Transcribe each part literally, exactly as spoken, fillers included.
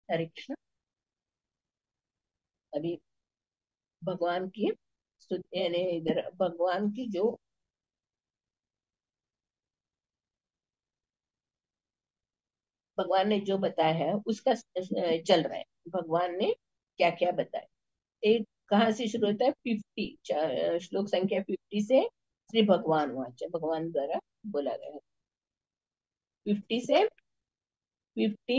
हरे कृष्ण। अभी भगवान की स्तुति, यानी इधर भगवान की जो भगवान ने जो बताया है उसका चल रहा है। भगवान ने क्या क्या बताया। एक कहाँ से शुरू होता है? फिफ्टी, श्लोक संख्या फिफ्टी से श्री भगवान वाच, भगवान द्वारा बोला गया है। फिफ्टी से फिफ्टी,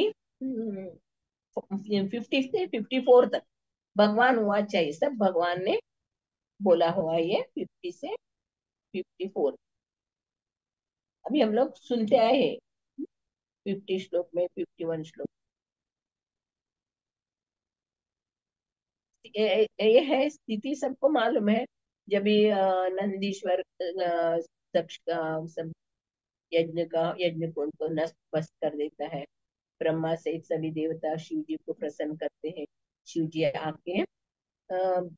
फिफ्टी से फिफ्टी फोर तक भगवान वाच है, ये सब भगवान ने बोला हुआ है, ये फिफ्टी से फिफ्टी फोर। अभी हम लोग सुनते आए हैं फिफ्टी श्लोक में, फिफ्टी वन श्लोक। ये ये है स्थिति, सबको मालूम है। जब ये अ, नंदीश्वर अ, दक्ष का सब यज्ञ का यज्ञ कुंड को नष्ट भस्म कर देता है, ब्रह्मा सहित सभी देवता शिव जी को प्रसन्न करते हैं। शिव जी आके अ,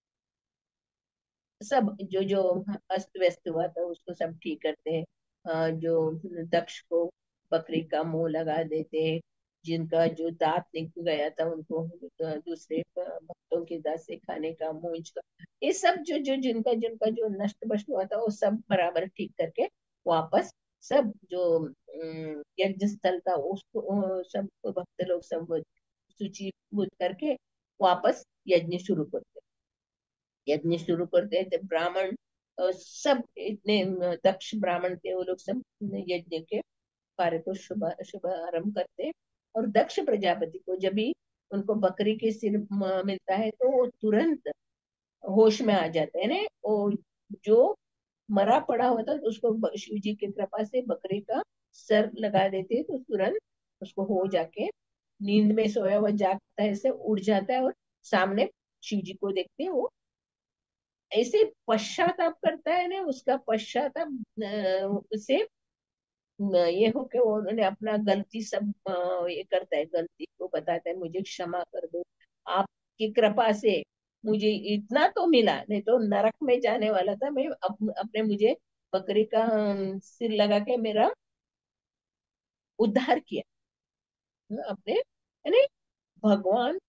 सब जो जो अस्त व्यस्त हुआ था उसको सब ठीक करते हैं। अ, जो दक्ष को बकरी का मुंह लगा देते हैं, जिनका जो दांत निकल गया था उनको अ, दूसरे भक्तों के दांत से खाने का, मूंछ का, ये सब जो जो जिनका जिनका जो नष्ट भ्रष्ट हुआ था वो सब बराबर ठीक करके वापस सब जो अम, यज्ञ स्थल था उसको अ, सब भक्त लोग सब सूचीबद्ध करके वापस यज्ञ शुरू करते, यज्ञ शुरू करते हैं। जब ब्राह्मण अ, सब इतने अ, दक्ष ब्राह्मण थे, वो लोग सब यज्ञ के कार्य को शुभ शुभारंभ करते हैं। और दक्ष प्रजापति को जब भी उनको बकरी के सिर म- मिलता है तो वो तुरंत होश में आ जाते हैं ना। वो जो मरा पड़ा होता है तो उसको ब- शिव जी की कृपा से बकरी का सर लगा देते हैं तो तुरंत उसको हो जाके नींद में सोया हुआ जागता है, ऐसे उड़ जाता है और सामने शिव जी को देखते हैं। वो ऐसे पश्चाताप करता है ना, उसका पश्चाताप अ, उसे अ, ये हो के वो उन्होंने अपना गलती सब अ, ये करता है, गलती को बताता है, मुझे क्षमा कर दो, आपकी कृपा से मुझे इतना तो मिला, नहीं तो नरक में जाने वाला था मैं। अप, अपने मुझे बकरी का अ, सिर लगा के मेरा उद्धार किया अ, अपने, यानी भगवान,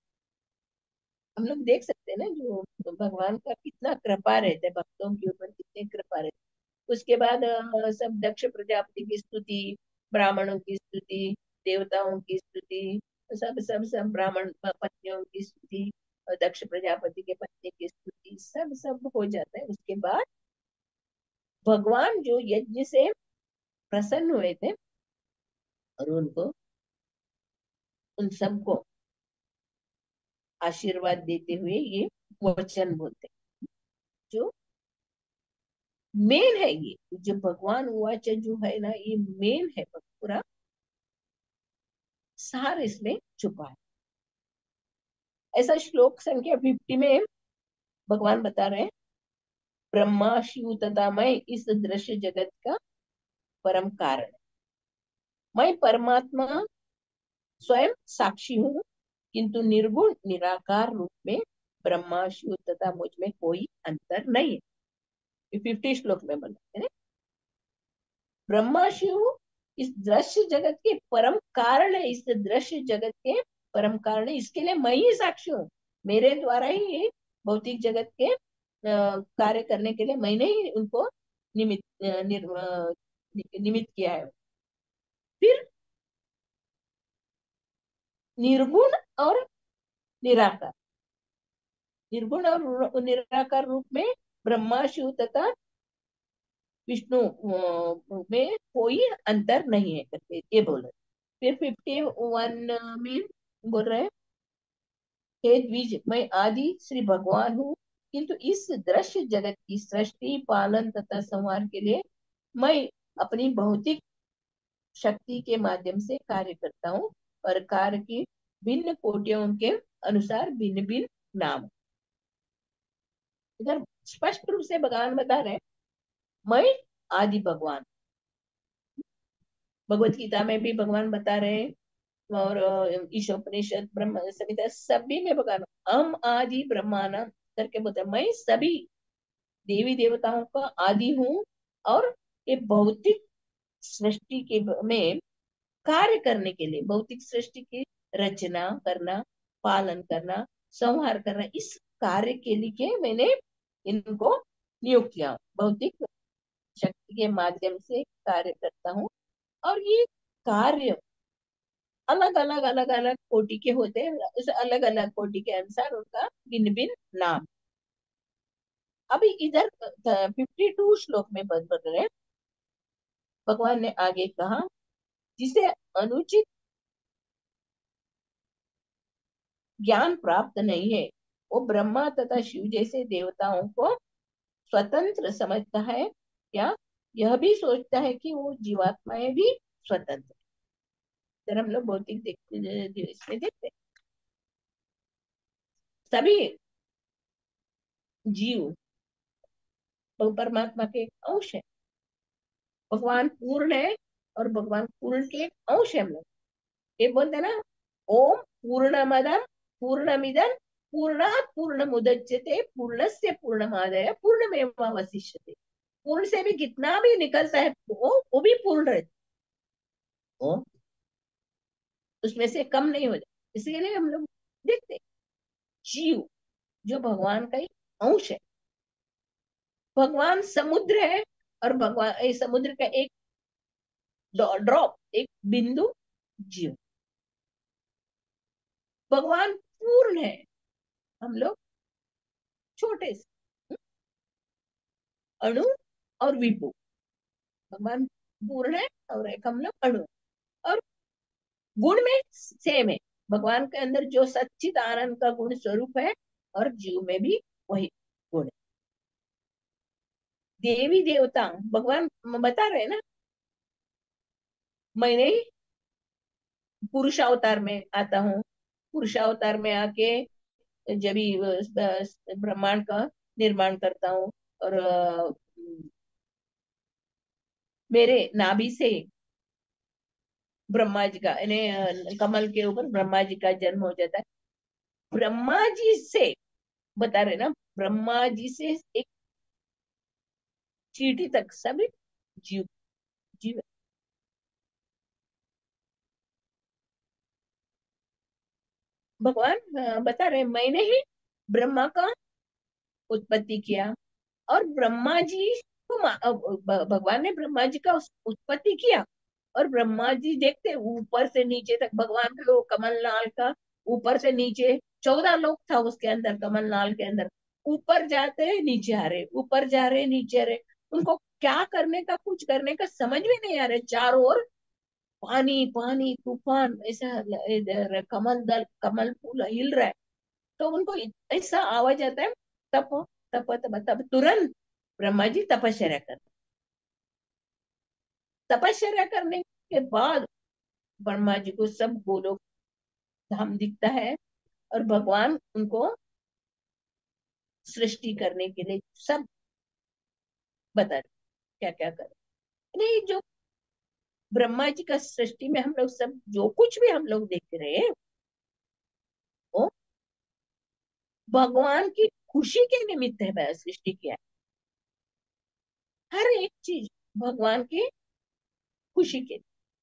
हम लोग देख सकते हैं ना जो भगवान का कितना कृपा रहता है, भक्तों के ऊपर कितनी कृपा रहती है। उसके बाद अ, सब दक्ष प्रजापति की स्तुति, ब्राह्मणों की स्तुति, देवताओं की स्तुति, सब सब सब ब्राह्मण पत्नियों की स्तुति और दक्ष प्रजापति के पत्नी की स्तुति, सब सब हो जाता है। उसके बाद भगवान जो यज्ञ से प्रसन्न हुए थे और उनको, उन सबको आशीर्वाद देते हुए ये वचन बोलते हैं। जो मेन है, ये जो भगवान वाचा जो है ना, ये मेन है, पूरा सार इसमें छुपा है। ऐसा श्लोक संख्या फिफ्टी में भगवान बता रहे हैं, ब्रह्मा शिव तथा मैं इस दृश्य जगत का परम कारण है। मैं परमात्मा स्वयं साक्षी हूँ, किंतु निर्गुण निराकार रूप में ब्रह्मा शिव तथा मुझ में कोई अंतर नहीं है। ये फिफ्टी श्लोक में बोला है ना। ब्रह्मा शिव इस दृश्य जगत के परम कारण है, इस दृश्य जगत के परम कारण है, इसके लिए मैं ही साक्षी हूँ। मेरे द्वारा ही ये भौतिक जगत के अ, कार्य करने के लिए मैंने ही उनको निमित्त अ, निर, अ, निमित्त किया है। फिर निर्गुण और निराकार, निर्गुण और निराकार रूप में ब्रह्मा शिव तथा विष्णु अ, में कोई अंतर नहीं है करके ये बोल रहे। फिर फिफ्टी वन में बोल रहे हैं, हे द्विज, मैं आदि श्री भगवान हूँ, किंतु इस दृश्य जगत की सृष्टि पालन तथा संहार के लिए मैं अपनी भौतिक शक्ति के माध्यम से कार्य करता हूँ, और कार्य की भिन्न कोटियों के अनुसार भिन्न भिन्न नाम। इधर स्पष्ट रूप से भगवान बता रहे हैं, मैं आदि भगवान। भगवत गीता में भी भगवान बता रहे हैं, और अ, ईशोपनिषद ब्रह्म संहिता सभी में भगवान हम आदि ब्रह्माना करके बोलते हैं, मैं सभी देवी देवताओं का आदि हूँ, और ये भौतिक सृष्टि के ब- में कार्य करने के लिए, भौतिक सृष्टि की रचना करना, पालन करना, संहार करना, इस कार्य के लिए मैंने इनको नियुक्त किया हूँ। भौतिक शक्ति के माध्यम से कार्य करता हूँ। और ये कार्य अलग अलग अलग अलग कोटि के होते हैं, उस अलग अलग कोटि के अनुसार उनका भिन्न भिन्न नाम। अभी इधर फिफ्टी टू श्लोक में बद बद रहे, भगवान ने आगे कहा, जिसे अनुचित ज्ञान प्राप्त नहीं है, वो ब्रह्मा तथा शिव जैसे देवताओं को स्वतंत्र समझता है, क्या यह भी सोचता है कि वो जीवात्माएं भी स्वतंत्र। जरा हम लोग भौतिक देखते इसमें देखते हैं, सभी जीव वो परमात्मा के अंश है। भगवान पूर्ण है और भगवान पूर्ण के अंश है हम लोग। ये बोलते हैं ना, ओम पूर्णमदम पूर्णमिदं पूर्णात् पूर्णमुदच्यते पूर्णस्य पूर्णमादाय पूर्णमेवावशिष्यते। पूर्ण से भी कितना भी निकलता है वो वो भी पूर्ण रहता है, वो उसमें से कम नहीं हो जाता। इसीलिए हम लोग देखते हैं, जीव जो भगवान का ही अंश है। भगवान समुद्र है और भगवान ए, समुद्र का एक ड्रॉप, एक बिंदु जीव। भगवान पूर्ण है, हम लोग छोटे से अणु और विभु। भगवान पूर्ण है और एक हम लोग अणु। और गुण में सेम है, भगवान के अंदर जो सच्चिद आनंद का गुण स्वरूप है और जीव में भी वही गुण है। देवी देवता भगवान बता रहे हैं ना, मैंने पुरुषावतार में आता हूँ, पुरुषावतार में आके जब भी ब्रह्मांड का निर्माण करता हूँ। और अ, मेरे नाभि से ब्रह्मा जी का यानी अ, कमल के ऊपर ब्रह्मा जी का जन्म हो जाता है। ब्रह्मा जी से बता रहे ना, ब्रह्मा जी से एक चींटी तक सभी जीव जीव। भगवान अ, बता रहे, मैंने ही ब्रह्मा का उत्पत्ति किया। और ब्रह्मा जी को मा- अ, भ- भगवान ने ब्रह्मा जी का उस- उत्पत्ति किया। और ब्रह्मा जी देखते ऊपर से नीचे तक भगवान का वो कमलनाल का, ऊपर से नीचे चौदह लोग था उसके अंदर, कमलनाल के अंदर। ऊपर जाते हैं नीचे आ रहे, ऊपर जा रहे नीचे आ रहे। उनको क्या करने का, कुछ करने का समझ में नहीं आ रहा। चारों ओर पानी पानी तूफान ऐसा, इधर कमल दल कमल फूल हिल रहा है। तो उनको ऐसा आवाज आता है, तप तप तप तप तुरंत ब्रह्मा जी तपस्या कर, तपस्या करने के बाद ब्रह्मा जी को सब गोलोक धाम दिखता है। और भगवान उनको सृष्टि करने के लिए सब बता रहे क्या क्या कर। नहीं, जो ब्रह्मा जी का सृष्टि में हम लोग सब जो कुछ भी हम लोग देख रहे हैं, वो भगवान की खुशी के निमित्त है, वह सृष्टि किया है। हर एक चीज भगवान की खुशी के।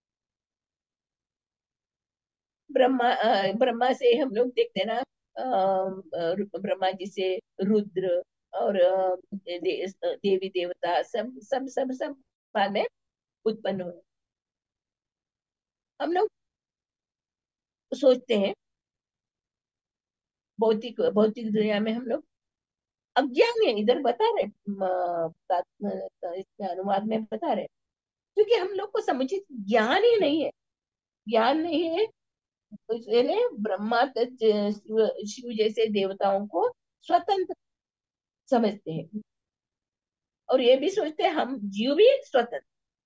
ब्रह्मा अ, ब्रह्मा से हम लोग देखते हैं ना, अ, अ, ब्रह्मा जी से रुद्र और अ, दे, देवी देवता सब सब सब सब बाद में उत्पन्न हुए। हम लोग सोचते हैं, भौतिक भौतिक दुनिया में हम लोग अज्ञान है, इधर बता रहे म, तात- इसमें अनुवाद में बता रहे, क्योंकि हम लोग को समुचित ज्ञान ही नहीं है। ज्ञान नहीं है, तो इसलिए ब्रह्मा तथा शिव शिव जैसे देवताओं को स्वतंत्र समझते हैं। और ये भी सोचते हैं हम जीव भी स्वतंत्र।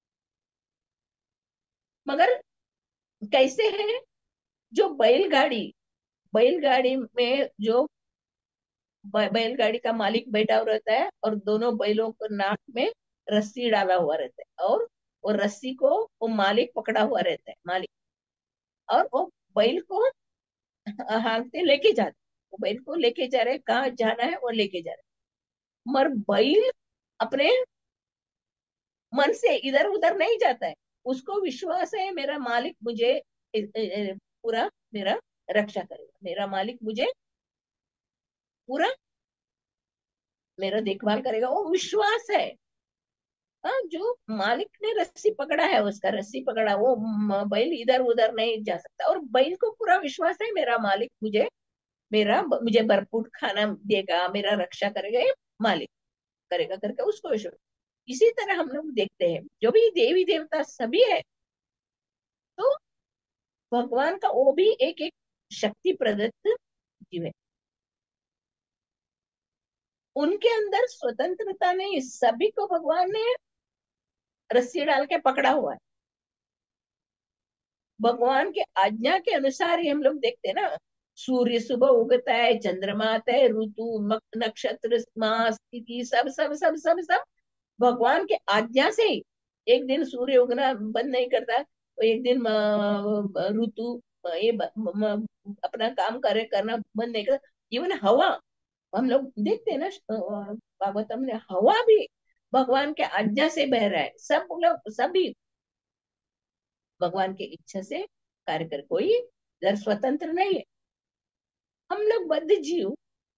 मगर कैसे है, जो बैलगाड़ी बैलगाड़ी में जो ब- बैलगाड़ी का मालिक बैठा हुआ रहता है और दोनों बैलों को नाक में रस्सी डाला हुआ रहता है, और वो रस्सी को वो मालिक पकड़ा हुआ रहता है, मालिक। और वो बैल को हाँकते लेके जाते, वो बैल को लेके जा रहे, कहाँ जाना है वो लेके जा रहे। मगर बैल अपने मन से इधर उधर नहीं जाता है। उसको विश्वास है, मेरा मालिक मुझे ए- ए- ए- पूरा मेरा रक्षा करेगा, मेरा मालिक मुझे पूरा मेरा देखभाल करेगा, वो विश्वास है। हाँ, जो मालिक ने रस्सी पकड़ा है, उसका रस्सी पकड़ा, वो म- बैल इधर उधर नहीं जा सकता, और बैल को पूरा विश्वास है मेरा मालिक मुझे मेरा मुझे भरपूर खाना देगा, मेरा रक्षा करेगा, ये मालिक करेगा करके उसको विश्वास। इसी तरह हम लोग देखते हैं जो भी देवी देवता सभी है, तो भगवान का वो भी एक एक शक्ति प्रदत्त जीव है। उनके अंदर स्वतंत्रता नहीं, सभी को भगवान ने रस्सी डाल के पकड़ा हुआ है। भगवान के आज्ञा के अनुसार ही हम लोग देखते हैं ना, सूर्य सुबह उगता है, चंद्रमा आता है, ऋतु मक- नक्षत्र मास तिथि सब सब सब सब सब भगवान के आज्ञा से ही। एक दिन सूर्य उगना बंद नहीं करता, तो एक दिन अ, ऋतु अ, ये ब- म- म- अपना काम करे करना बंद नहीं करता। इवन हवा हम लोग देखते हैं ना, अ, भागवतम ने हवा भी भगवान के आज्ञा से बह रहा है, सब लोग सभी भगवान की इच्छा से कार्य कर, कोई इधर स्वतंत्र नहीं है। हम लोग बद्ध जीव,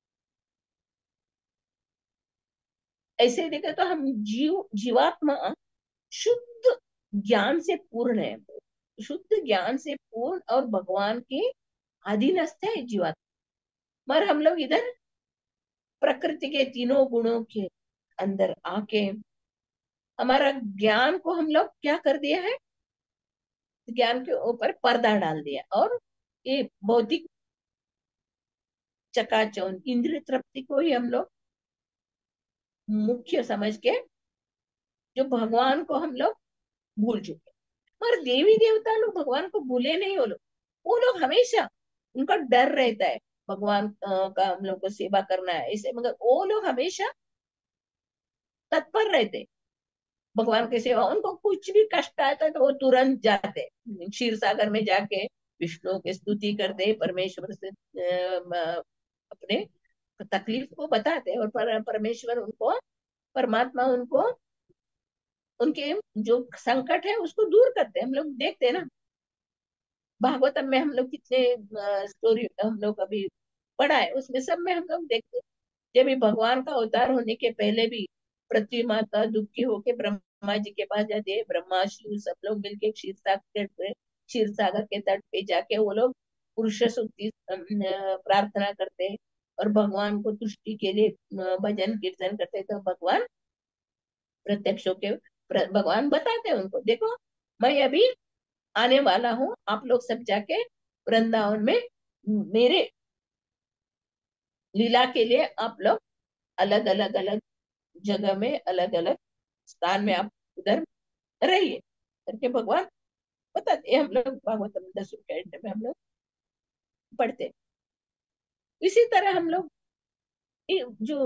ऐसे देखे तो हम जीव जीवात्मा शुद्ध ज्ञान से पूर्ण है, शुद्ध ज्ञान से पूर्ण और भगवान के अधीनस्थ है जीवात्मा। मगर हम लोग इधर प्रकृति के तीनों गुणों के अंदर आके हमारा ज्ञान को हम लोग क्या कर दिया है, ज्ञान के ऊपर पर्दा डाल दिया, और ये भौतिक चकाचौंध इंद्रिय तृप्ति को ही हम लोग मुख्य समझ के जो भगवान को हम लोग भूल चुके। मगर देवी देवता लोग भगवान को भूले नहीं, वो लोग वो लोग हमेशा उनका डर रहता है भगवान अ, का हम लोग को सेवा करना है इसे, मगर वो लोग हमेशा तत्पर रहते हैं भगवान की सेवा। उनको कुछ भी कष्ट आता है तो वो तुरंत जाते हैं क्षीर सागर में जाके विष्णु की स्तुति करते हैं, परमेश्वर से अ, म- अपने तकलीफ को बताते हैं, और पर, परमेश्वर उनको परमात्मा उनको उनके जो संकट है उसको दूर करते हैं। हम लोग देखते हैं ना भागवतम में, हम लोग कितने स्टोरी हम लोग अभी पढ़ा है, उसमें सब में हम लोग देखते हैं जब भी भगवान का अवतार होने के पहले भी पृथ्वी माता दुखी होके ब्रह्मा जी के पास जाती है, ब्रह्मा शिव सब लोग मिलके क्षीर सागर पे क्षीर सागर के तट पे जाके वो लोग पुरुष सूक्ति अम, अ, प्रार्थना करते हैं, और भगवान को तुष्टि के लिए अ, भजन कीर्तन करते हैं। तो भगवान प्रत्यक्ष होके प्र- भगवान बताते हैं उनको, देखो मैं अभी आने वाला हूँ, आप लोग सब जाके वृंदावन में मेरे लीला के लिए आप लोग अलग अलग अलग जगह में अलग अलग स्थान में आप उधर रहिए करके भगवान बताते हैं। हम लोग भागवतम दसवें कैंट में हम लोग पढ़ते हैं। इसी तरह हम लोग ये जो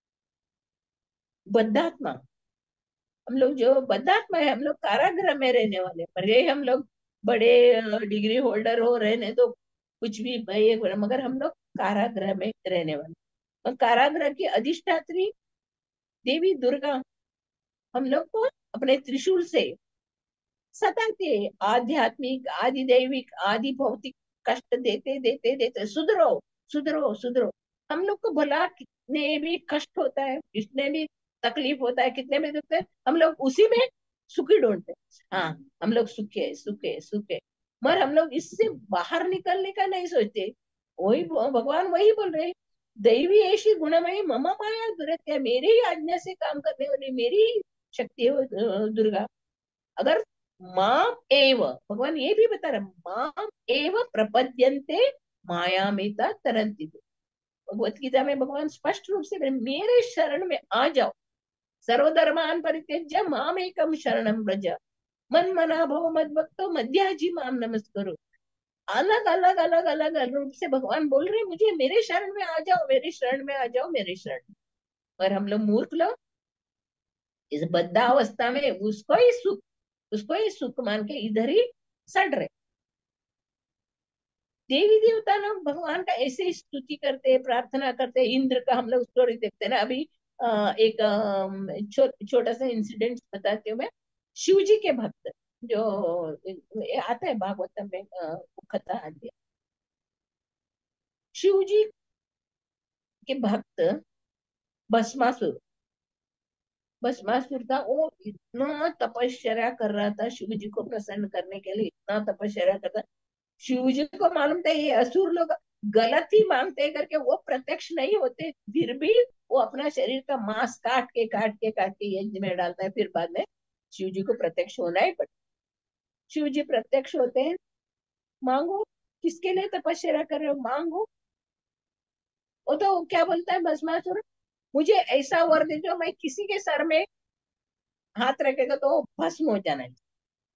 बद्धात्मा हम लोग जो बद्धात्मा है, हम लोग कारागृह में रहने वाले, भले हम लोग बड़े डिग्री होल्डर हो रहने तो कुछ भी भाई, मगर हम लोग कारागृह में रहने वाले। और कारागृह की अधिष्ठात्री देवी दुर्गा हम लोग को अपने त्रिशूल से सताते हैं, आध्यात्मिक आदि दैविक आदि भौतिक कष्ट देते देते देते, सुधरो सुधरो सुधरो। हम लोग को भला कितने भी कष्ट होता है, कितने भी तकलीफ होता है, कितने भी दुख है, हम लोग उसी में सुखी ढूंढते हैं। हाँ, हम लोग सुखे सुखे सुखे, मगर हम लोग इससे बाहर निकलने का नहीं सोचते। वही भगवान वही बोल रहे हैं, दैवी ऐसी गुणमयी मम माया दुरत्या, मेरी ही आज्ञा से काम करने वाली मेरी ही शक्ति है वो, अ, दुर्गा। अगर माम एव, भगवान ये भी बता रहे माम एव प्रपद्यन्ते मायामिता तरंति। भगवत गीता में भगवान स्पष्ट रूप से बोले, मेरे शरण में आ जाओ, सर्वधर्मान परित्यज्य माम एकम शरणम व्रज, मन मना भव मद भक्तो मध्याजी माम नमस्करो। अलग अलग अलग अलग अलग रूप से भगवान बोल रहे हैं, मुझे मेरे शरण में आ जाओ, मेरे शरण में आ जाओ, मेरे शरण में। और हम लोग मूर्ख लोग इस बद्धावस्था में उसको ही सुख उसको ही सुख मान के इधर ही सड़ रहे। देवी देवता लोग भगवान का ऐसे ही स्तुति करते हैं, प्रार्थना करते हैं। इंद्र का हम लोग स्टोरी देखते हैं ना अभी, अ, एक अम, छो, छोटा सा इंसिडेंट बताती हूँ मैं। शिव जी के भक्त जो ये आता है भागवतम में, अ, कथा आती है, शिव जी के भक्त भस्मासुर, भस्मासुर था वो, इतना तपस्या कर रहा था शिव जी को प्रसन्न करने के लिए, इतना तपस्या करता। शिव जी को मालूम था ये असुर लोग गलत ही मांगते हैं करके, वो प्रत्यक्ष नहीं होते, फिर भी वो अपना शरीर का मांस काट के काट के काट के यज्ञ में डालता है, फिर बाद में शिव जी को प्रत्यक्ष होना ही पड़ता। शिव जी प्रत्यक्ष होते हैं, मांगो, किसके लिए तपस्या कर रहे हो, मांगो। वो तो क्या बोलता है भस्मासुर, मुझे ऐसा वर दे जो मैं किसी के सर में हाथ रखेगा तो वो भस्म हो जाना चाहिए।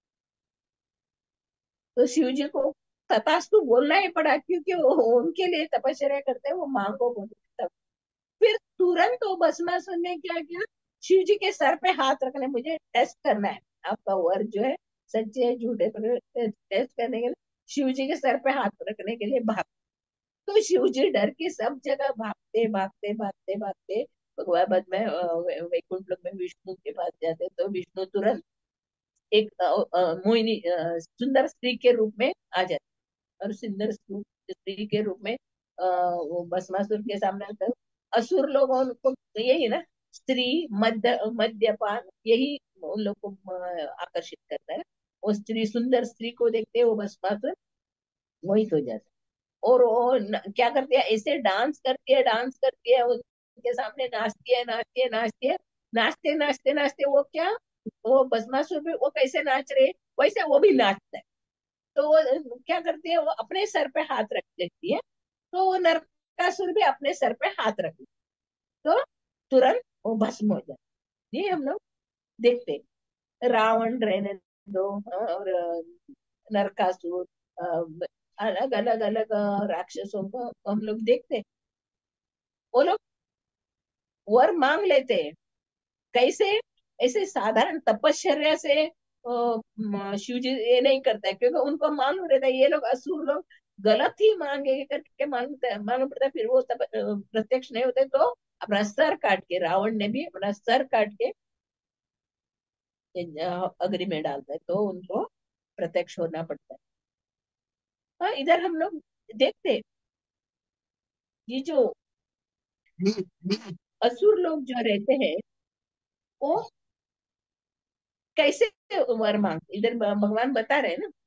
तो शिव जी को तथास्तु बोलना ही पड़ा, क्योंकि वो उनके लिए तपस्या करते हैं, वो मांगो बोलते। फिर तुरंत वो भस्मासुर ने क्या किया, शिव जी के सर पे हाथ रखने, मुझे टेस्ट करना है आपका वर जो है सच्चे है झूठे पर, टेस्ट करने के लिए शिव जी के सर पे हाथ रखने के लिए भाग। तो शिव जी डर के सब जगह भागते भागते भागते भागते भगवान बाद में अ, वै- वैकुंठ लोक में विष्णु के पास जाते, तो विष्णु तुरंत एक अ, अ, मोहिनी अ, सुंदर स्त्री के रूप में आ जाते, और सुंदर स्त्री के रूप में आ, वो भस्मासुर के सामने आता है। असुर लोगों को तो यही ना, स्त्री, मध्य मद्यपान, यही उन लोग को अ, आकर्षित करता है। वो स्त्री, सुंदर स्त्री को देखते वो भस्मासुर मोहित हो जाता है। और वो न, क्या करती है, ऐसे डांस करती है, डांस करती है उनके सामने, नाचती है नाचती है नाचती है, नाचते नाचते नाचते वो क्या, वो भस्मासुर भी वो कैसे नाच रहे, वैसे वो भी नाचता है। तो वो क्या करती है, वो अपने सर पे हाथ रख लेती है, तो वो नरकासुर भी अपने सर पे हाथ रख लेता, तो तुरंत वो भस्म हो जाता। ये हम लोग देखते हैं। रावण रहने दो, और अ, नरकासुर, अलग अलग अलग राक्षसों को हम लोग देखते हैं। वो लोग वर मांग लेते हैं, कैसे, ऐसे साधारण तपश्चर्या से अ, म, शिव जी ये नहीं करता है, क्योंकि उनको मालूम रहता है ये लोग असुर लोग गलत ही मांगे करके मालूम मालूम पड़ता है, फिर वो तप, अ, प्रत्यक्ष नहीं होते, तो अपना सर काट के, रावण ने भी अपना सर काट के अ, अग्नि में डालता है, तो उनको प्रत्यक्ष होना पड़ता है। हाँ, इधर हम लोग देखते हैं, ये जो असुर लोग जो रहते हैं, वो कैसे वर मांगते, इधर भगवान बता रहे हैं ना,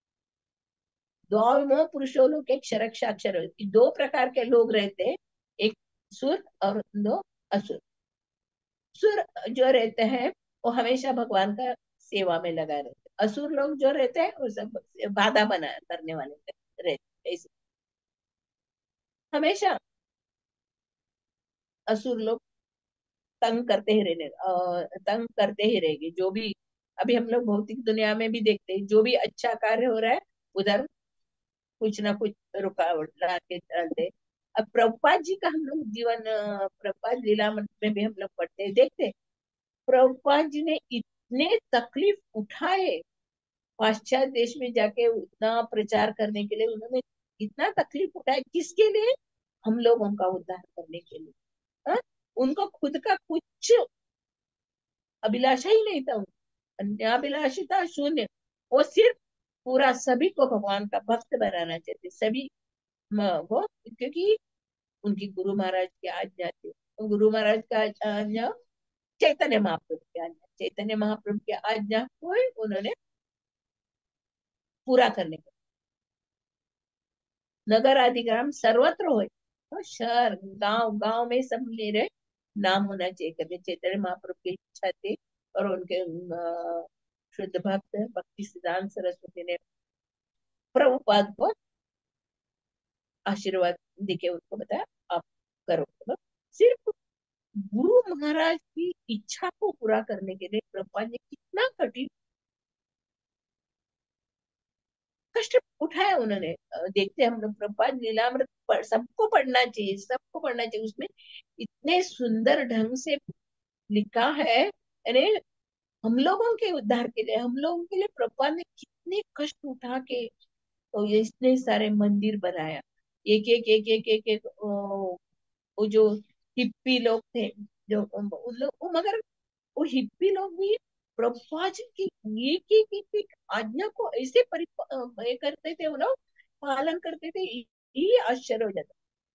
द्वौ पुरुषो लोग एक क्षरक्षाक्षर, दो प्रकार के लोग रहते हैं, एक सुर और दो असुर। सुर जो रहते हैं वो हमेशा भगवान का सेवा में लगा रहते हैं, असुर लोग जो रहते हैं वो सब बाधा बना करने वाले रहते हैं। ऐसे हमेशा असुर लोग तंग करते ही रहने अ, तंग करते ही रहेंगे, जो भी अभी हम लोग भौतिक दुनिया में भी देखते हैं, जो भी अच्छा कार्य हो रहा है उधर कुछ ना कुछ रुकावट ला के डालते हैं। अब प्रभुपाद जी का हम लोग जीवन, अ, प्रभुपाद लीलामृत में भी हम लोग पढ़ते हैं, देखते हैं, प्रभुपाद जी ने इतने तकलीफ उठाए, पाश्चात्य देश में जाके इतना प्रचार करने के लिए उन्होंने इतना तकलीफ उठाया, किसके लिए, हम लोगों का उद्धार करने के लिए। हाँ? उनको खुद का कुछ अभिलाषा ही नहीं था, अन्याभिलाषी था, शून्य। वो सिर्फ पूरा सभी को भगवान का भक्त बनाना चाहते, सभी म- वो, क्योंकि उनकी गुरु महाराज की आज्ञा थी, तो गुरु महाराज का आज्ञा, चैतन्य महाप्रभु की आज्ञा, चैतन्य महाप्रभु की आज्ञा को ही उन्होंने पूरा करने का, नगर आदि ग्राम सर्वत्र हो, तो शहर गांव गांव में सब मेरे नाम होना चाहिए करके चैतन्य महाप्रभु की इच्छा थी। और उनके अ, शुद्ध भक्त भक्ति सिद्धांत सरस्वती ने प्रभुपाद को आशीर्वाद देके उनको बताया, आप करो, मतलब सिर्फ गुरु महाराज की इच्छा को पूरा करने के लिए प्रभुपाद ने कितना कठिन कष्ट उठाया उन्होंने। अ, देखते हैं हम लोग प्रभुपाद लीलामृत पढ़- सबको पढ़ना चाहिए, सबको पढ़ना चाहिए, उसमें इतने सुंदर ढंग से लिखा है, यानी हम लोगों के उद्धार के लिए, हम लोगों के लिए प्रभुपाद ने कितने कष्ट उठा के तो ये इतने सारे मंदिर बनाया। एक एक एक एक एक, एक ओ, वो जो हिप्पी लोग थे, जो उन लोग वो, मगर वो हिप्पी लोग भी प्रभुपाद जी की एक एक एक एक आज्ञा को ऐसे परि अ, ये करते थे, वो लोग पालन करते थे, ये आश्चर्य हो जाता।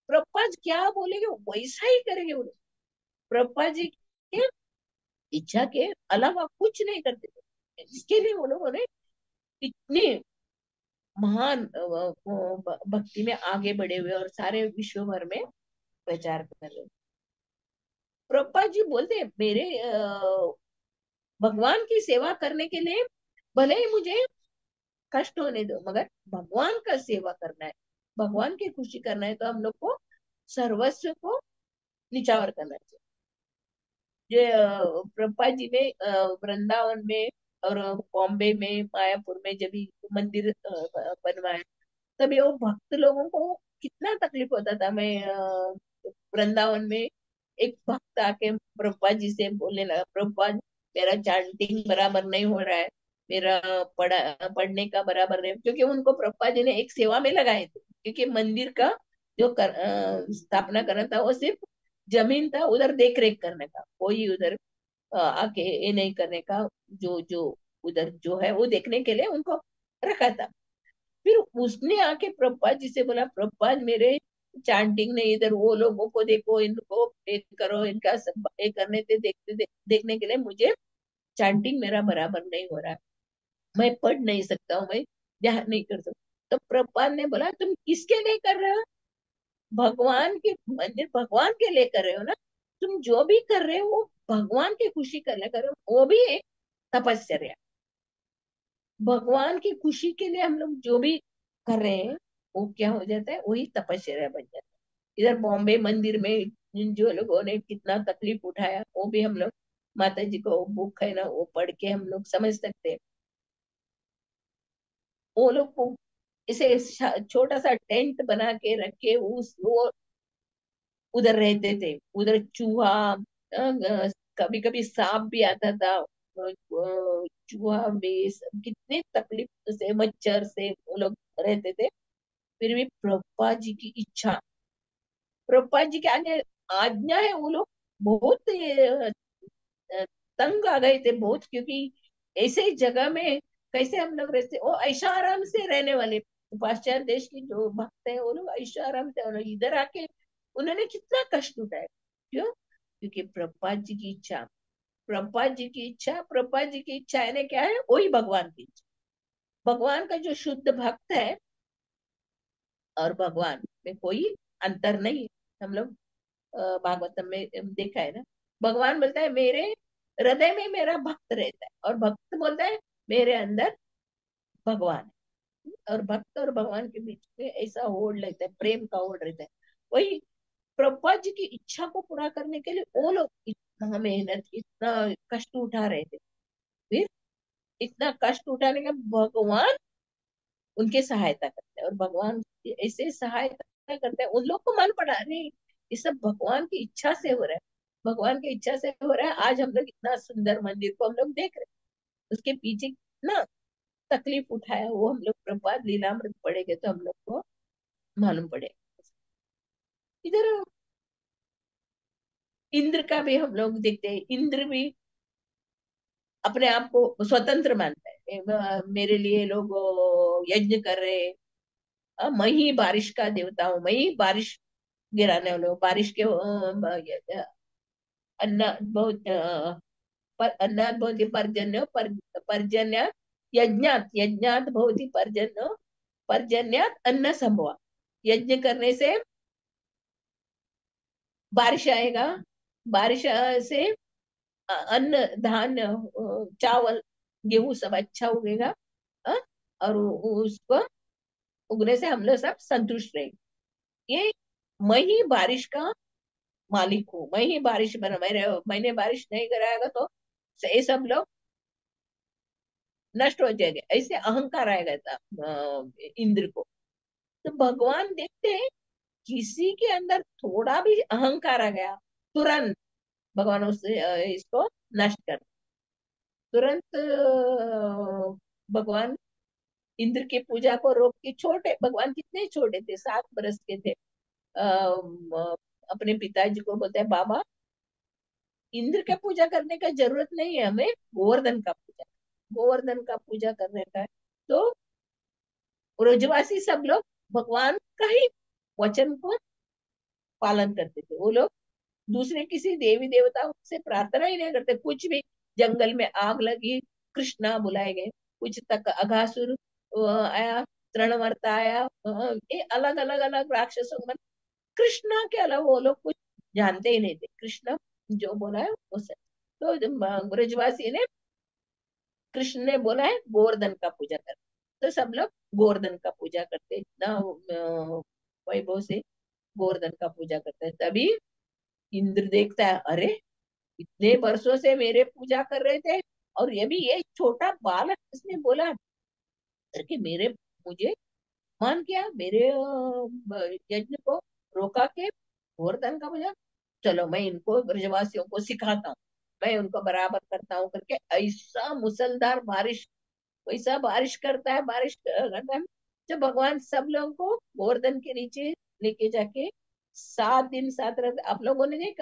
प्रभुपाद क्या बोलेंगे वैसा ही करेंगे वो लोग। प्रभुपाद जी के इच्छा के अलावा कुछ नहीं करते थे। इसके लिए वो लोगों ने इतने महान अ, वो भ- भक्ति में आगे बढ़े हुए और सारे विश्व भर में प्रचार कर रहे हैं। प्रभुपाद जी बोलते हैं मेरे अ, भगवान की सेवा करने के लिए भले ही मुझे कष्ट होने दो, मगर भगवान का सेवा करना है, भगवान की खुशी करना है, तो हम लोग को सर्वस्व को निछावर करना चाहिए। जो अ, प्रभुपाद जी ने अ, वृंदावन में और बॉम्बे में मायापुर में जब भी मंदिर अ, बनवाया, तभी वो भक्त लोगों को कितना तकलीफ होता था। मैं अ, वृंदावन में एक भक्त आके प्रभुपाद जी से बोलने लगा, प्रभुपाद मेरा चैंटिंग बराबर नहीं हो रहा है, मेरा पढ़ा पढ़ने का बराबर नहीं, क्योंकि उनको प्रभुपाद जी ने एक सेवा में लगाए थे। क्योंकि मंदिर का जो कर, अ, स्थापना करना था वो सिर्फ जमीन था, उधर देख रेख करने का, कोई उधर अ, आके ये नहीं करने का, जो जो उधर जो है वो देखने के लिए उनको रखा था। फिर उसने आके प्रभुपाद जी से बोला, प्रभुपाद मेरे चांटिंग ने इधर, वो लोगों को देखो, इनको ये करो, इनका सब ये करने थे, देखते दे, देखने के लिए मुझे चांटिंग मेरा बराबर नहीं हो रहा है, मैं पढ़ नहीं सकता हूँ, मैं ध्यान नहीं कर सकता। तो प्रभुपाद ने बोला तुम किसके लिए कर रहे हो? भगवान के मंदिर भगवान के लिए कर रहे हो ना, तुम जो भी कर रहे हो वो भगवान की खुशी करने कर रहे हो, वो भी एक तपस्या। भगवान की खुशी के लिए हम लोग जो भी कर रहे हैं वो क्या हो जाता है, वही तपस्या बन जाता है। इधर बॉम्बे मंदिर में जिन जो लोगों ने कितना तकलीफ उठाया, वो भी हम लोग, माता जी को बुक है ना, वो पढ़ के हम लोग समझ सकते हैं। वो लोग को इसे छोटा सा टेंट बना के रख के उस वो उधर रहते थे। उधर चूहा, कभी कभी सांप भी आता था, अ, अ, चूहा भी, कितने तकलीफ से, मच्छर से वो लोग रहते थे। फिर भी प्रभुपाद जी की इच्छा, प्रभुपाद जी की आज्ञा आज्ञा है, वो लोग बहुत अ, अ, तंग आ गए थे बहुत, क्योंकि ऐसे ही जगह में कैसे हम लोग रहते, वो ऐशा आराम से रहने वाले पाश्चात्य देश के जो भक्त हैं, वो लोग ऐशा आराम से, और इधर आके उन्होंने कितना कष्ट उठाया। क्यों? क्योंकि प्रभुपाद जी की इच्छा, प्रभुपाद जी की इच्छा, प्रभुपाद जी की इच्छा है ना, क्या है, वही भगवान की इच्छा। भगवान का जो शुद्ध भक्त है और भगवान में कोई अंतर नहीं। हम लोग अ, भागवतम में देखा है ना, भगवान बोलता है मेरे हृदय में मेरा भक्त रहता है, और भक्त बोलता है मेरे अंदर भगवान है। और भक्त और भगवान के बीच में ऐसा होड़ लगता है, प्रेम का होड़ रहता है। वही प्रभुपाद जी की इच्छा को पूरा करने के लिए वो लोग इतना मेहनत, इतना कष्ट उठा रहे थे। फिर इतना कष्ट उठाने का भगवान उनके सहायता करते हैं, और भगवान ऐसे सहायता करते हैं, उन लोग को मन पड़ा नहीं, ये सब भगवान की इच्छा से हो रहा है, भगवान की इच्छा से हो रहा है। आज हम लोग इतना सुंदर मंदिर को हम लोग देख रहे हैं, उसके पीछे कितना तकलीफ उठाया, वो हम लोग प्रभुपाद लीलामृत पढ़ेंगे तो हम लोग को मालूम पड़ेगा। इधर इंद्र का भी हम लोग देखते हैं, इंद्र भी अपने आप को स्वतंत्र मानता है। ए, मेरे लिए लोग यज्ञ कर रहे हैं, अ, मैं ही बारिश का देवता हूँ, मैं ही बारिश गिराने वाले हूँ, बारिश के अ, अन्न बहुत अ, पर अन्नात भवति पर्जन्य पर, पर्जन्य यज्ञात यज्ञात भवति पर्जन्य, पर्जन्यात अन्न संभवा। यज्ञ करने से बारिश आएगा, बारिश अ, से अ, अन्न धान अ, चावल गेहूं सब अच्छा उगेगा। अ, और उ- उसको उगने से हम लोग सब संतुष्ट रहेंगे। ये मैं ही बारिश का मालिक हूँ, मैं ही बारिश बना, मेरे मैंने बारिश नहीं कराएगा तो ये सब लोग नष्ट हो जाएंगे, ऐसे अहंकार आएगा था अ, इंद्र को। तो भगवान देखते हैं किसी के अंदर थोड़ा भी अहंकार आ गया, तुरंत भगवान उससे अ, इसको नष्ट कर, तुरंत अ, भगवान इंद्र की पूजा को रोक के, छोटे भगवान कितने छोटे थे, सात बरस के थे, आ, अपने पिताजी को बोलते हैं बाबा इंद्र का पूजा करने का जरूरत नहीं है, हमें गोवर्धन का पूजा, गोवर्धन का पूजा करने का है। तो ब्रजवासी सब लोग भगवान का ही वचन को पालन करते थे वो लोग। दूसरे किसी देवी देवता से प्रार्थना ही नहीं करते कुछ भी। जंगल में आग लगी, कृष्णा बुलाए गए। कुछ तक अघासुर अ, आया, तृणवर्ता आया, अ, ये अलग अलग अलग राक्षसों में कृष्णा के अलावा वो लोग कुछ जानते ही नहीं थे। कृष्ण जो बोला है वो सच। तो जब, अ, ब्रजवासी ने, कृष्ण ने बोला है गोवर्धन का पूजा कर, तो सब लोग गोवर्धन का पूजा करते, इतना अ, वैभव से गोवर्धन का पूजा करते हैं। तभी इंद्र देखता है, अरे इतने वर्षों से मेरे पूजा कर रहे थे, और ये भी ये छोटा बालक इसने बोला करके मेरे, मुझे मान किया, मेरे अ, यज्ञ को रोका के गोवर्धन का पूजा। चलो मैं इनको ब्रजवासियों को सिखाता हूँ, मैं उनको बराबर करता हूँ करके ऐसा मुसलधार बारिश, वैसा बारिश करता है, बारिश करता है। जब भगवान सब लोगों को गोवर्धन के नीचे लेके जाके सात दिन सात रात, आप लोगों ने देखा,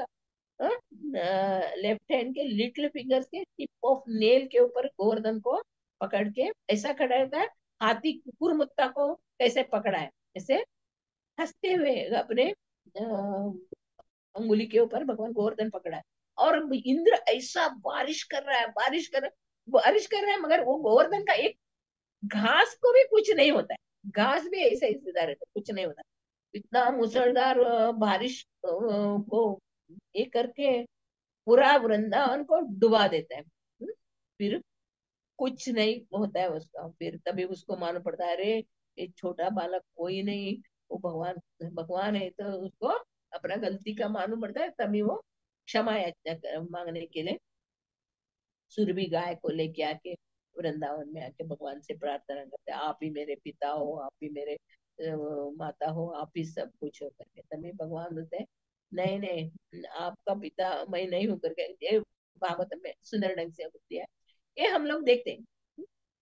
लेफ्ट हैंड के लिटिल फिंगर्स के टिप ऑफ नेल के ऊपर गोवर्धन को पकड़ के ऐसा खड़ा रहता है। हाथी कुकुर मुत्ता को कैसे पकड़ा है, ऐसे हंसते हुए अपने अ, अंगुली के ऊपर भगवान गोवर्धन पकड़ा है। और इंद्र ऐसा बारिश कर रहा है, बारिश कर बारिश कर रहा है, मगर वो गोवर्धन का एक घास को भी कुछ नहीं होता है, घास भी ऐसे हिस्सेदार रहता है, कुछ नहीं होता। इतना मुसलधार अ, बारिश अ, को ये करके पूरा वृंदावन को डुबा देता है। हम्म? फिर कुछ नहीं होता है उसका। फिर तभी उसको मालूम पड़ता है, अरे ये छोटा बालक कोई नहीं, वो भगवान, भगवान है। तो उसको अपना गलती का मालूम पड़ता है, तभी वो क्षमा याचना कर- मांगने के लिए सुरभि गाय को लेके आके वृंदावन में आके भगवान से प्रार्थना करते हैं, आप ही मेरे पिता हो, आप ही मेरे अ, माता हो, आप ही सब कुछ हो करके। तभी भगवान बोलते हैं, नहीं नहीं आपका पिता मैं नहीं हूँ करके। ये भागवत में सुंदर ढंग से होती है। ये हम लोग देखते हैं,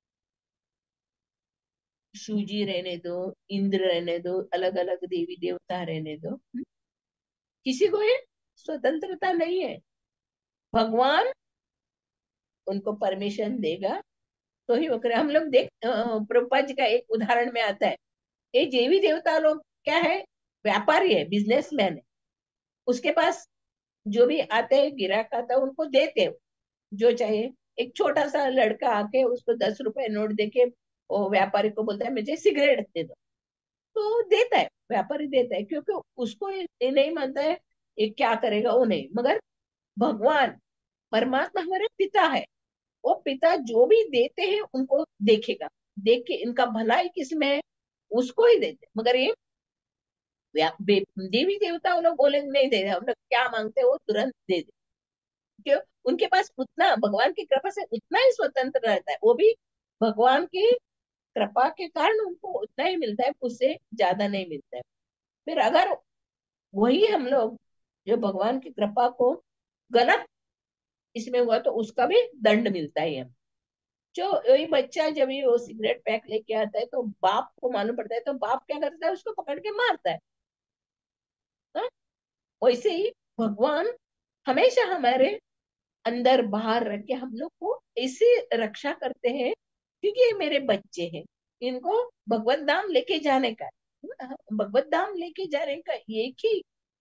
शिवजी रहने दो, इंद्र रहने दो, अलग अलग देवी देवता रहने दो, किसी को ये स्वतंत्रता नहीं है। भगवान उनको परमिशन देगा तो ही वो करे। हम लोग देख, अ, प्रभुपाद जी का एक उदाहरण में आता है, ये देवी देवता लोग क्या है, व्यापारी है, बिजनेसमैन है। उसके पास जो भी आते हैं गिराक आता है उनको देते हैं जो चाहिए। एक छोटा सा लड़का आके उसको दस रुपए नोट देके वो व्यापारी को बोलता है मुझे सिगरेट दे दो, तो देता है, व्यापारी देता है, क्योंकि उसको ये नहीं मानता है ये क्या करेगा वो नहीं। मगर भगवान परमात्मा हमारे पिता है, वो पिता जो भी देते हैं उनको देखेगा, देख के इनका भलाई किसमें है उसको ही देते हैं। मगर ये व्या- बे- देवी देवता वो लोग बोले नहीं दे रहे, हम लोग क्या मांगते हैं वो तुरंत दे दे। क्यों? उनके पास उतना भगवान की कृपा से उतना ही स्वतंत्र रहता है, वो भी भगवान की कृपा के कारण उनको उतना ही मिलता है, उससे ज्यादा नहीं मिलता है। फिर अगर वही हम लोग जो भगवान की कृपा को गलत इसमें हुआ तो उसका भी दंड मिलता है हमें। जो वही बच्चा जब ये वो सिगरेट पैक लेके आता है तो बाप को मालूम पड़ता है, तो बाप क्या करता है, उसको पकड़ के मारता है। हाँ? वैसे ही भगवान हमेशा हमारे अंदर बाहर रख के हम लोग को ऐसे रक्षा करते हैं, क्योंकि ये मेरे बच्चे हैं, इनको भगवत धाम लेके जाने का, भगवत धाम लेके जाने का एक ही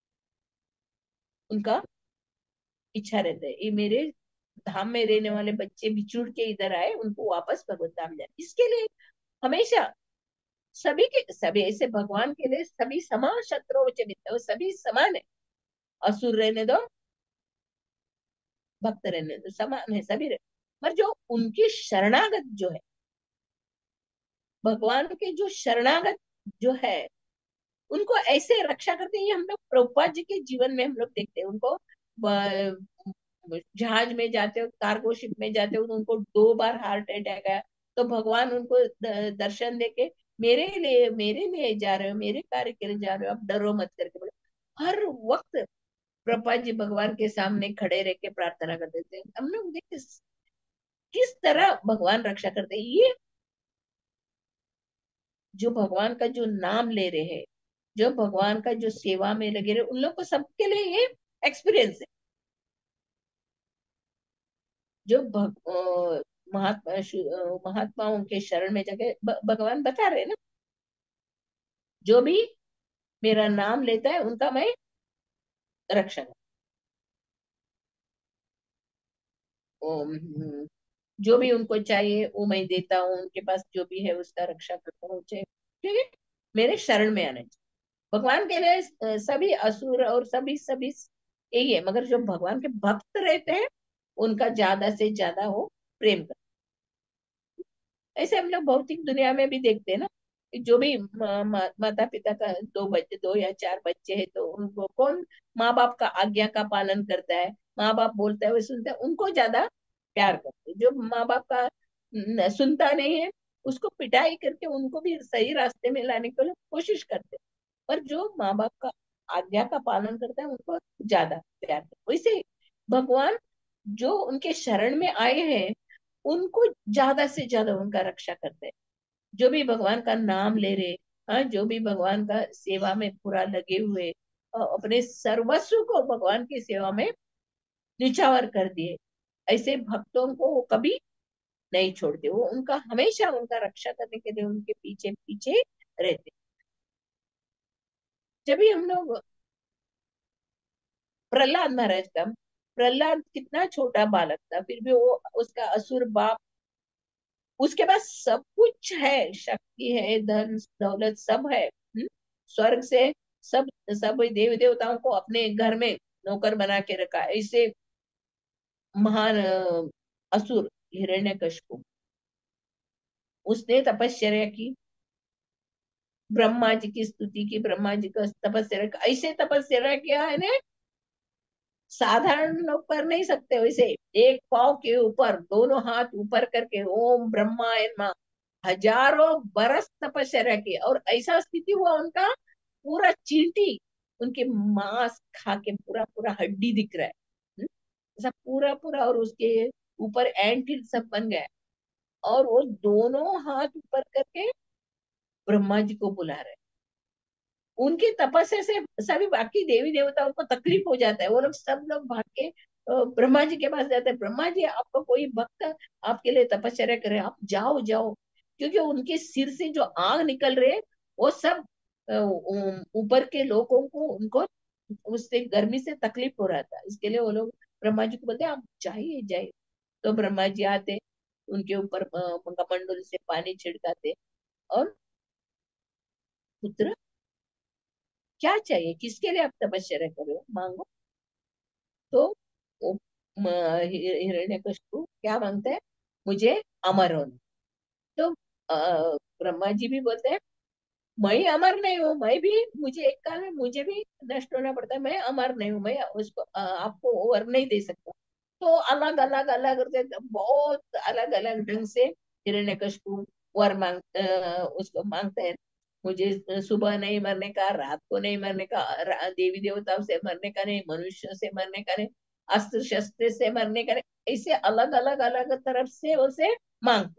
उनका इच्छा रहता है, ये मेरे धाम में रहने वाले बच्चे बिछुड़ के इधर आए, उनको वापस भगवत धाम जाए। इसके लिए हमेशा सभी के सभी ऐसे भगवान के लिए सभी समान शत्रुओं से मिलते हैं, वो सभी समान है। असुर रहने दो, भक्त रहने दो, समान है सभी रहे। पर जो उनकी शरणागत जो है, भगवान के जो शरणागत जो है, उनको ऐसे रक्षा करते हैं। ये हम लोग प्रभुपाद जी के जीवन में हम लोग देखते हैं उनको। ब- जहाज में जाते हो, कार्गो शिप में जाते हो, तो उनको दो बार हार्ट अटैक आया, तो भगवान उनको द- दर्शन देके मेरे लिए मेरे लिए जा रहे हो, मेरे कार्य के लिए जा रहे हो, आप डरो मत करके बोले। हर वक्त प्रभुपाद जी भगवान के सामने खड़े रह के प्रार्थना करते थे। हम लोग देखते किस तरह भगवान रक्षा करते हैं। ये जो भगवान का जो नाम ले रहे हैं, जो भगवान का जो सेवा में लगे रहे, उन लोग को सबके लिए ये एक्सपीरियंस है। जो भग, अ, महात्मा शु- अ, महात्माओं के शरण में जाके भ- भगवान बता रहे हैं ना, जो भी मेरा नाम लेता है उनका मैं रक्षा कर। ओ, जो भी उनको चाहिए वो मैं देता हूँ, उनके पास जो भी है उसका रक्षा करता हूँ, चाहे ठीक है, मेरे शरण में आना चाहिए। भगवान के लिए अ, सभी असुर और सभी सभी यही है, मगर जो भगवान के भक्त रहते हैं उनका ज्यादा से ज्यादा वो प्रेम करते हैं। ऐसे हम लोग भौतिक दुनिया में भी देखते हैं ना, कि जो भी मा, मा, माता पिता का दो बच्चे, दो या चार बच्चे हैं, तो उनको कौन माँ बाप का आज्ञा का पालन करता है, माँ बाप बोलता है वो सुनता है, उनको ज्यादा प्यार करते हैं। जो माँ बाप का न, सुनता नहीं है, उसको पिटाई करके उनको भी सही रास्ते में लाने के लिए कोशिश करते हैं। पर जो माँ बाप का आज्ञा का पालन करता है उनको ज्यादा प्यार करते हैं। वैसे भगवान जो उनके शरण में आए हैं उनको ज्यादा से ज्यादा उनका रक्षा करते हैं। जो भी भगवान का नाम ले रहे, हाँ, जो भी भगवान का सेवा में पूरा लगे हुए, और अपने सर्वस्व को भगवान की सेवा में निछावर कर दिए, ऐसे भक्तों को वो कभी नहीं छोड़ते, वो उनका हमेशा उनका रक्षा करने के लिए उनके पीछे पीछे रहते। जब भी हम लोग प्रहलाद महाराज का, प्रहलाद कितना छोटा बालक था, फिर भी वो उसका असुर बाप, उसके पास सब कुछ है, शक्ति है, धन दौलत सब है, हम्म? स्वर्ग से सब सब देवी देवताओं को अपने घर में नौकर बना के रखा है। ऐसे महान अ, असुर हिरण्यकशिपु, उसने तपस्या की, ब्रह्मा जी की स्तुति की, ब्रह्मा जी का तपस्या, ऐसे तपस्या किया है ने, साधारण लोग कर नहीं सकते वैसे। एक पाव के ऊपर दोनों हाथ ऊपर करके ओम ब्रह्मा एनमा, हजारों बरस तपस्या की, और ऐसा स्थिति हुआ उनका, पूरा चींटी उनके मांस खा के पूरा पूरा हड्डी दिख रहा है, हम्म? ऐसा पूरा पूरा, और उसके ऊपर एंटिल सब बन गया है। और वो दोनों हाथ ऊपर करके ब्रह्मा जी को बुला रहे हैं। उनकी तपस्या से सभी बाकी देवी देवताओं को तकलीफ हो जाता है, वो लोग सब लोग भाग के अ, ब्रह्मा जी के पास जाते हैं, ब्रह्मा जी आपको कोई भक्त आपके लिए तपस्या करे, आप जाओ जाओ। क्योंकि उनके सिर से जो आग निकल रहे हैं वो सब अ, उ- ऊपर के लोगों को, उनको उससे गर्मी से तकलीफ हो रहा था, इसके लिए वो लोग ब्रह्मा जी को बोलते हैं आप जाइए जाइए। तो ब्रह्मा जी आते, उनके ऊपर अ, कमंडल से पानी छिड़काते, और पुत्र क्या चाहिए, किसके लिए आप तपस्या कर रहे हो, मांगो। तो वो हिरण्यकशिपु क्या मांगता है, मुझे अमर होना। तो अ, ब्रह्मा जी भी बोलते हैं मैं अमर नहीं हूँ, मैं भी, मुझे एक काल में मुझे भी नष्ट होना पड़ता है, मैं अमर नहीं हूँ, मैं उसको अ, आपको वर नहीं दे सकता। तो अलग अलग अलग बहुत अलग अलग ढंग से हिरण्यकशिपु वर मांग अ, उसको मांगते हैं। मुझे सुबह नहीं मरने का, रात को नहीं मरने का, रा- देवी देवताओं से मरने का नहीं, मनुष्य से मरने का नहीं, अस्त्र शस्त्र से मरने का नहीं, ऐसे अलग अलग अलग तरफ से उसे मांगते।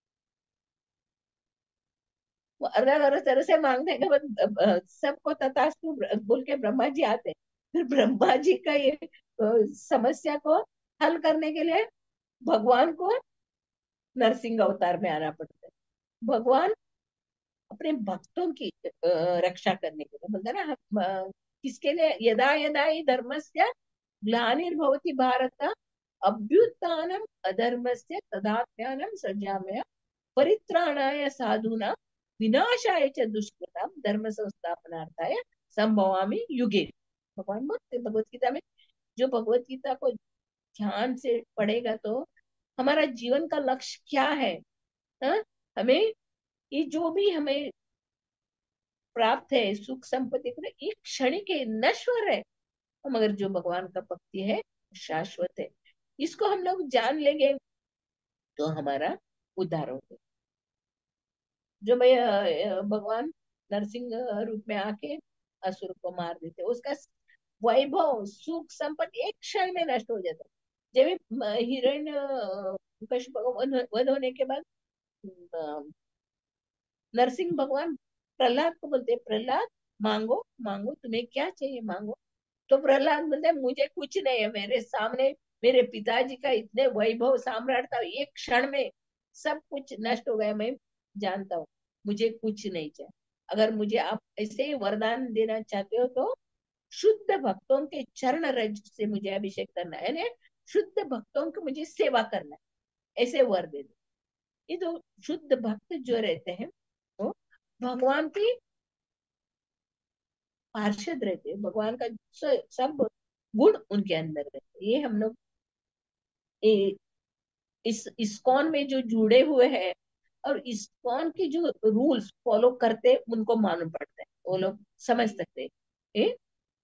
वो अलग अलग तरह से मांगने के बाद अ, अ, सबको तथास्तु बोल के ब्रह्मा जी आते हैं। फिर ब्रह्मा जी का ये अ, समस्या को हल करने के लिए भगवान को नरसिंह अवतार में आना पड़ता है। भगवान अपने भक्तों की अ, रक्षा करने के लिए बोलते हैं ना, हम, अ, किसके लिए, यदा यदा ही धर्मस्य ग्लानिर्भवति भारत, अभ्युत्थानम अधर्मस्य तदात्म्यानं सृजाम्यहम्, परित्राणाय साधूनां विनाशाय च दुष्कृतां धर्म संस्थापनार्थाय संभवामि युगे। भगवान बोलते भगवत गीता में, जो भगवत गीता को ध्यान से पढ़ेगा तो हमारा जीवन का लक्ष्य क्या है, हाँ? हमें ये जो भी हमें प्राप्त है सुख संपत्ति को, एक क्षणिक है, नश्वर है, मगर जो भगवान का भक्ति है शाश्वत है। इसको हम लोग जान लेंगे तो हमारा उद्धार होगा। जो भाई अ, भगवान नरसिंह रूप में आके असुर को मार देते, उसका वैभव सुख संपत्ति एक क्षण में नष्ट हो जाता है। जब ये हिरण्य कशिपु का वध वध होने के बाद अ, नरसिंह भगवान प्रहलाद को बोलते हैं, प्रहलाद मांगो मांगो, तुम्हें क्या चाहिए मांगो। तो प्रहलाद बोलते हैं मुझे कुछ नहीं है, मेरे सामने मेरे पिताजी का इतने वैभव सम्राट था, एक क्षण में सब कुछ नष्ट हो गया, मैं जानता हूँ, मुझे कुछ नहीं चाहिए। अगर मुझे आप ऐसे ही वरदान देना चाहते हो तो शुद्ध भक्तों के चरण रज से मुझे अभिषेक करना है, यानी शुद्ध भक्तों को मुझे सेवा करना है, ऐसे वर दे दो। ये तो शुद्ध भक्त जो रहते हैं वो भगवान की पार्षद रहते हैं, भगवान का स- सब गुण उनके अंदर रहते हैं। ये हम लोग ये इस इस्कॉन में जो जुड़े हुए हैं और इस्कॉन के जो रूल्स फॉलो करते हैं, उनको मालूम पड़ता है, वो लोग समझ सकते हैं ये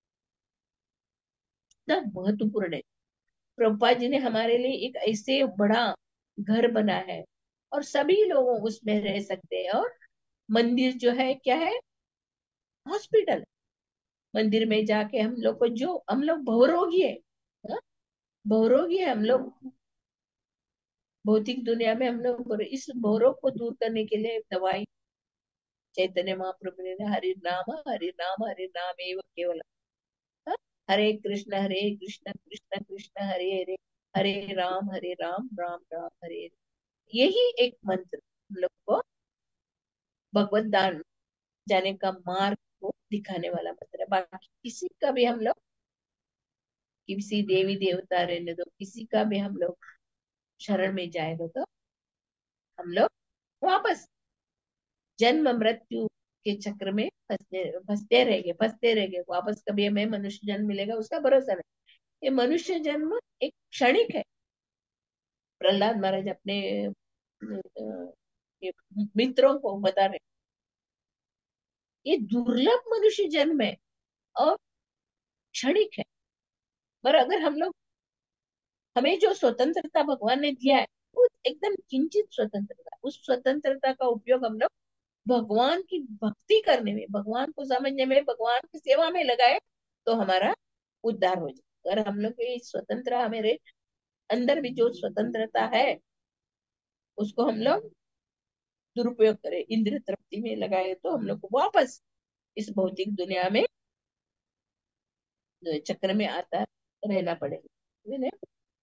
कितना महत्वपूर्ण है। प्रभुपाद जी ने हमारे लिए एक ऐसे बड़ा घर बना है और सभी लोग उसमें रह सकते हैं। और मंदिर जो है क्या है, हॉस्पिटल। मंदिर में जाके हम लोग को जो हम लोग बहुरोगी है, हाँ? बहुरोगी है हम लोग, भौतिक दुनिया में हम लोग इस बहुरोग को दूर करने के लिए दवाई चैतन्य महाप्रभु ने हरि नाम हरि नाम हरि नाम एव केवल, हाँ? हरे कृष्ण हरे कृष्ण कृष्ण कृष्ण हरे हरे, हरे राम हरे राम राम राम हरे हरे। यही एक मंत्र हम लोग को भगवत दान जाने का मार्ग को दिखाने वाला मंत्र है। बाकी किसी का भी हम लोग, किसी देवी देवता रहने दो, किसी का भी हम लोग शरण में जाएगा तो हम लोग वापस जन्म मृत्यु के चक्र में फंसते फंसते रहेंगे, फंसते रहेंगे। वापस कभी हमें मनुष्य जन्म मिलेगा उसका भरोसा नहीं। ये मनुष्य जन्म एक क्षणिक है। प्रहलाद महाराज अपने अ, ये मित्रों को बता रहे, ये दुर्लभ मनुष्य जन्म है और क्षणिक है। पर अगर हम लोग, हमें जो स्वतंत्रता भगवान ने दिया है वो एकदम किंचित स्वतंत्रता, उस स्वतंत्रता का उपयोग हम लोग भगवान की भक्ति करने में, भगवान को समझने में, भगवान की सेवा में लगाए तो हमारा उद्धार हो जाए। अगर हम लोग ये स्वतंत्र, हमारे अंदर भी जो स्वतंत्रता है उसको हम लोग दुरुपयोग करें, इंद्रिय तृप्ति में लगाए, तो हम लोग को वापस इस भौतिक दुनिया में चक्र में आता रहना पड़ेगा। इसलिए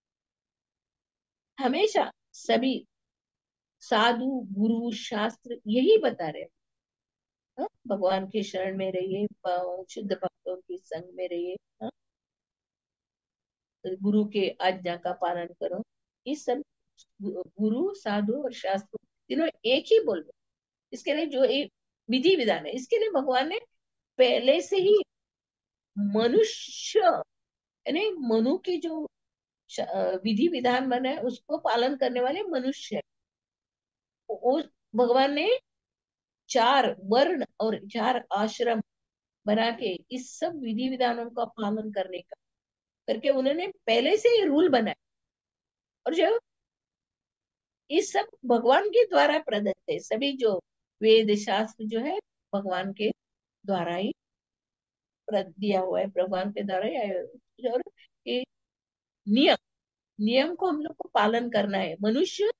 हमेशा सभी साधु गुरु शास्त्र यही बता रहे हैं, हाँ? भगवान के शरण में रहिए, प- शुद्ध भक्तों के संग में रहिए, हाँ? तो गुरु के आज्ञा का पालन करो। ये सब गु- गुरु साधु और शास्त्र तीनों एक ही बोल रहे हैं। इसके लिए जो एक विधि विधान है, इसके लिए भगवान ने पहले से ही मनुष्य, यानी मनु की जो श- अ, विधि विधान बना है उसको पालन करने वाले मनुष्य है। वो भगवान ने चार वर्ण और चार आश्रम बना के इस सब विधि विधानों का पालन करने का करके उन्होंने पहले से ही रूल बनाए। और जो ये सब भगवान के द्वारा प्रदत्त है, सभी जो वेद शास्त्र जो है भगवान के द्वारा ही प्र- दिया हुआ है, भगवान के द्वारा ही आया है। और ये नियम, नियम को हम लोग को पालन करना है। मनुष्य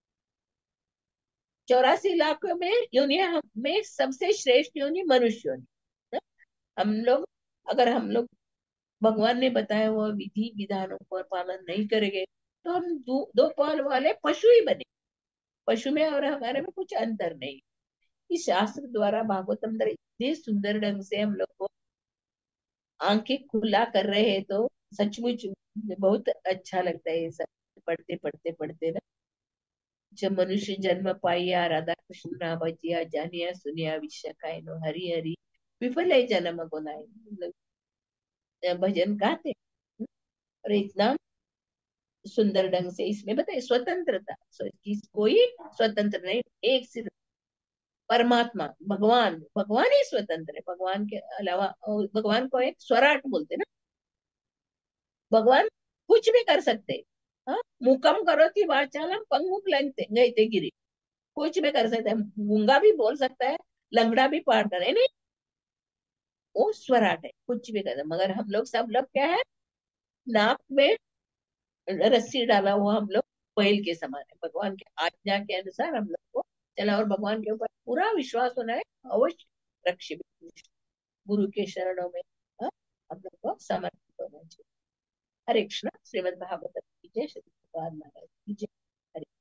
चौरासी लाख में योनि में सबसे श्रेष्ठ योनि मनुष्य योनि है। हम लोग, अगर हम लोग भगवान ने बताया हुआ विधि विधानों पर पालन नहीं करेंगे तो हम दो, दो पाल वाले पशु ही बने। पशु में और हमारे में कुछ अंतर नहीं। इस शास्त्र द्वारा भागवतम द्वारा इतने सुंदर ढंग से हम लोग को आंखें खुला कर रहे हैं, तो सचमुच बहुत अच्छा लगता है ये सब पढ़ते पढ़ते पढ़ते ना। जब मनुष्य जन्म पाइया राधा कृष्ण ना बजिया जानिया सुनिया विश्व खाए नो हरि हरि विफल है जन्म गुनाह। मतलब भजन गाते हैं। और इतना सुंदर ढंग से इसमें बताए स्वतंत्रता, स्व- किस कोई स्वतंत्र नहीं, एक सिर्फ परमात्मा भगवान, भगवान ही स्वतंत्र है। भगवान के अलावा, और भगवान को एक स्वराट बोलते हैं ना, भगवान कुछ भी कर सकते हैं। हाँ, मुकम करो थी वाचालम पंगुक लंगते गए थे गिरी, कुछ भी कर सकते हैं। गूंगा भी बोल सकता है, लंगड़ा भी पार करे नहीं, वो स्वराट है, कुछ भी कर। मगर हम लोग सब लोग क्या है, नाक में रस्सी डाला हुआ हम लोग बैल के समान है। भगवान की आज्ञा के अनुसार हम लोग को चला, और भगवान के ऊपर पूरा विश्वास होना है। अवश्य रक्षित गुरु के शरणों में, हाँ, हम लोग को समर्पित होना चाहिए। हरे कृष्ण। श्रीमद् भागवत की जय, श्री भगवान महाराज की जय।